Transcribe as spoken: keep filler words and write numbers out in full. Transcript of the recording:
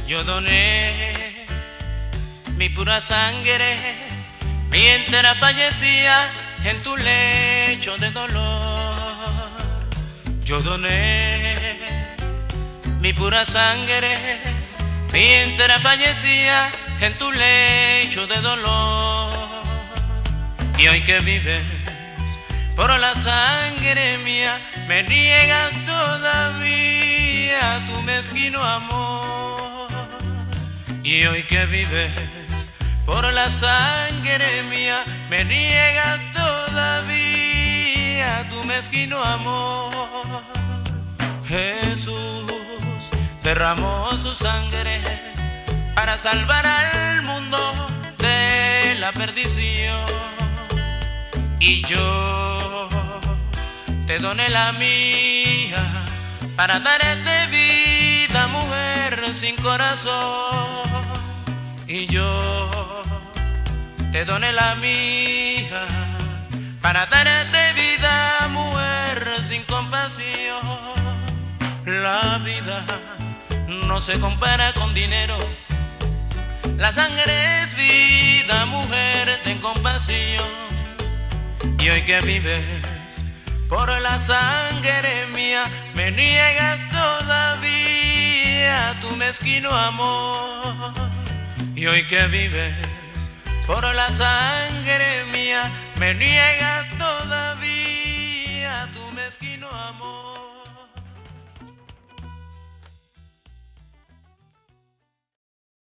Yo doné mi pura sangre mientras fallecía en tu lecho de dolor. Yo doné mi pura sangre mientras fallecía en tu lecho de dolor. Y hoy que vives por la sangre mía, me niegas todavía tu mezquino amor. Y hoy que vives por la sangre mía, me niegas todavía tu mezquino amor. Jesús derramó su sangre para salvar al mundo de la perdición. Y yo te doné la mía para darte vida, mujer sin corazón. Y yo te doné la mía para darte vida, mujer sin compasión. La vida no se compara con dinero, la sangre es vida, mujer, ten compasión. Y hoy que vives por la sangre mía, me niegas todavía tu mezquino amor. Y hoy que vives por la sangre mía, me niegas todavía tu mezquino amor.